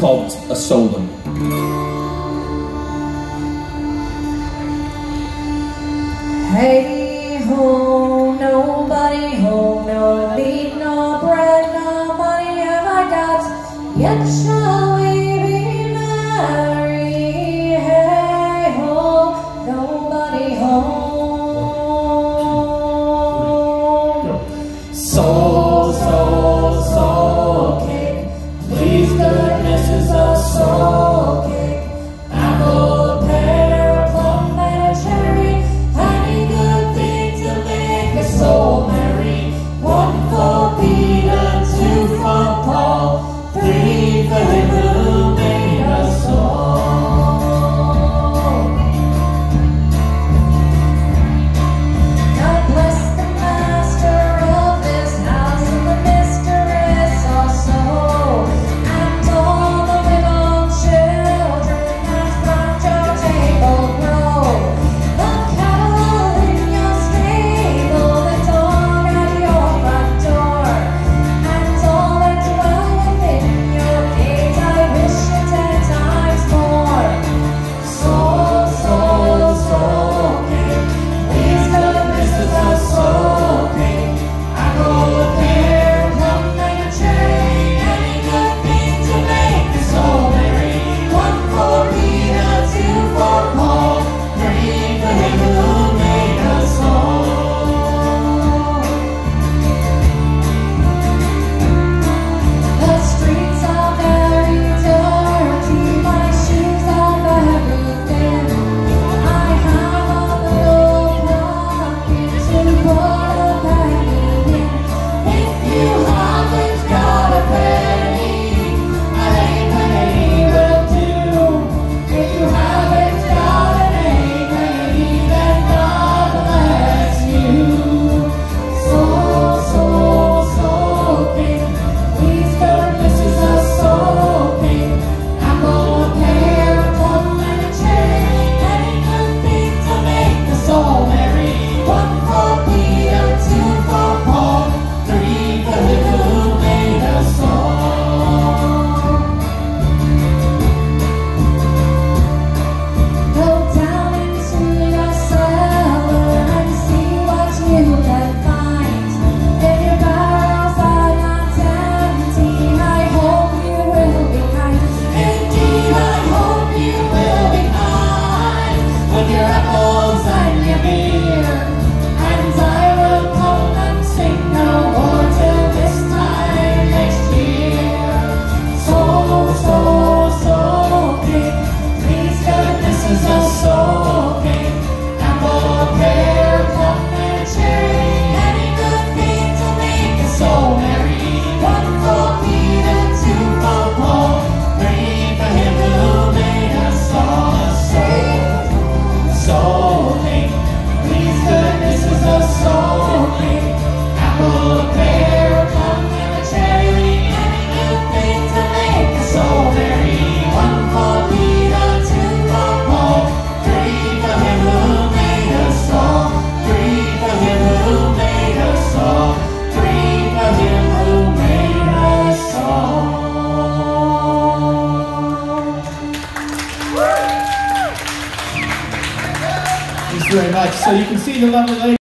called a Solon. Hey ho, nobody home, no meat, no bread, no money have I got, yet shall we be merry. Hey ho, nobody home. Soul, soul, soul cake, please goodness is a soul cake. Apple, pear, plum, and a cherry. So merry, one for Peter, two for Paul, three for him who made us all. God bless the master of this house and the mistress also, and all the little children that round your table grow. The cattle in your stable, very much. So you can see the lovely lady.